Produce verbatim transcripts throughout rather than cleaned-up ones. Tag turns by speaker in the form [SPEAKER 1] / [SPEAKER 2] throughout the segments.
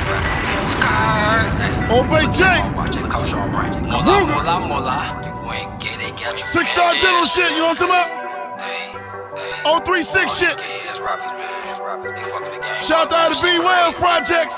[SPEAKER 1] Obey Jake. Six star general shit, you know what I'm talking about? oh three six shit. Shout out to B Wells Projects.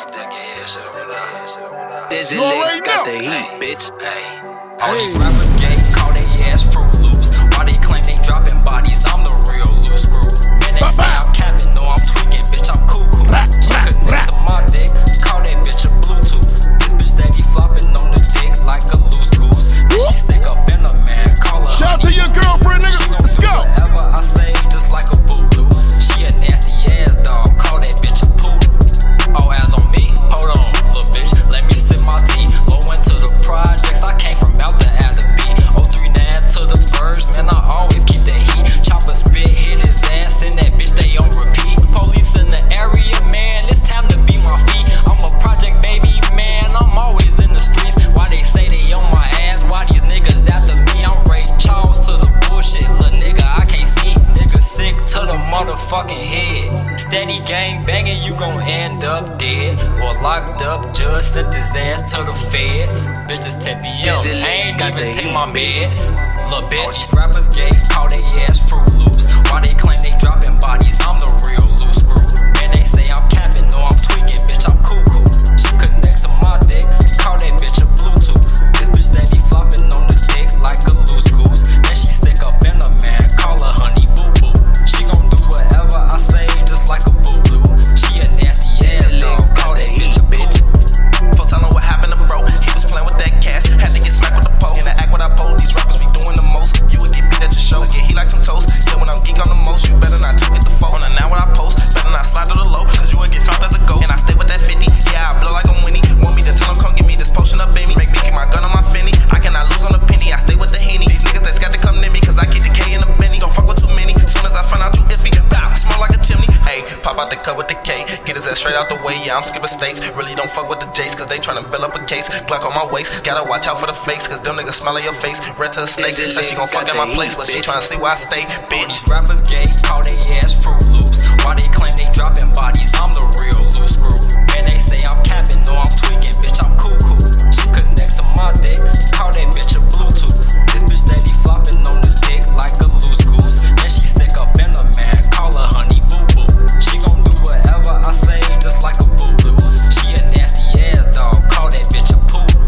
[SPEAKER 2] Dizzy
[SPEAKER 1] You already
[SPEAKER 2] Licks got
[SPEAKER 1] know.
[SPEAKER 2] the heat, bitch.
[SPEAKER 3] All these rappers gay, call they ass Fruit Loops. Why they claim they dropping bodies? I'm the real loose screw. Man, they say I'm capping, no I'm tweaking, bitch, I'm cuckoo. She connect to my dick, call that bitch a Bluetooth. This bitch steady flopping on the dick like a loose goose. Then she stick up in a man, call her
[SPEAKER 1] Shout out to
[SPEAKER 3] honey.
[SPEAKER 1] your girlfriend, nigga.
[SPEAKER 3] She gon'
[SPEAKER 1] Let's
[SPEAKER 3] do
[SPEAKER 1] go.
[SPEAKER 3] whatever I say, just like a voodoo. She a nasty ass dog, call that bitch a poodle. All eyes on me, hold on, little bitch, let me sip my tea. Low into the projects, I came from out the alley. oh three nine to the birds, man, I always keep that heat. Chopper spit, hit his ass, and that bitch they on repeat. Police in the area, man, it's time to be my feet. I'm a project baby, man, I'm always in the streets. Why they say they on my ass? Why these niggas after me? I'm Ray Charles to the bullshit, little nigga, I can't see. Nigga sick to the motherfucking head. Steady gang banging, you gon' end up dead or locked up. Judge sent his ass to the feds. Bitches tip me up, I ain't even take my meds. Lil' bitch, all these rappers gay, call they ass Fruit Loops. Why they claim they dropping bodies? I'm the real loose screw. Man, they say I'm capping, no I'm tweaking, bitch, I'm cuckoo. She connect to my dick, call that bitch a Bluetooth. This bitch steady flopping on the dick like a loose goose. Then she stick up in a man, call her honey boo boo. She gon' do whatever I say, just like a voodoo. She a nasty ass dog, call that bitch a bitch.
[SPEAKER 4] Folks, I know what happened to bro. He was playing with that cash, had to get smacked with the pole. In the act what I pulled, these rappers be doing the most. You would get beat at your show. Yeah, he like some toast. Yeah, when I'm geek on the most, you better not talk at the phone. And now when I post, better not slide to the low, cause you would get found as a ghost. And I stay with that fifty, yeah, I blow like I'm Winnie. Want me to tell him, come get me this potion up, baby. Make me keep my gun on my finny. I cannot lose on a penny, I stay with the Henny. These niggas that's got to come near me, cause I keep the K in the Benny. Don't fuck with too many, soon as I find out you iffy, bow, smell like a chimney. Hey, pop out the cut with the K, get his ass straight out the way, yeah, I'm skipping states. Really don't fuck with the J's, cause they tryna build up a case. Glock on my waist, gotta watch out for the fakes, cause them niggas smell on your face. Red to a snake, said she gon' fuck in my place, but she tryna see where I stay, bitch.
[SPEAKER 3] These rappers gay, call they ass Fruit Loops. Why they claim they dropping bodies? I'm the real loose screw. Man, they say I'm capping, no I'm tweaking, bitch, I'm cuckoo. She connect to my dick, call that bitch a Bluetooth. This bitch steady flopping on the dick like a loose goose. Then she stick up in a man, call her honey boo boo. She gon' do whatever I say, just like a voodoo. She a nasty ass dog, call that bitch a poodle.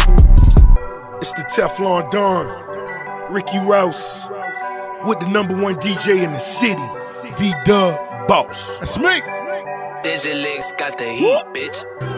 [SPEAKER 1] It's the Teflon Don, Ricky Rouse, with the number one D J in the city, V-Dub Boss. That's me.
[SPEAKER 2] Dizzy Licks got the heat, bitch.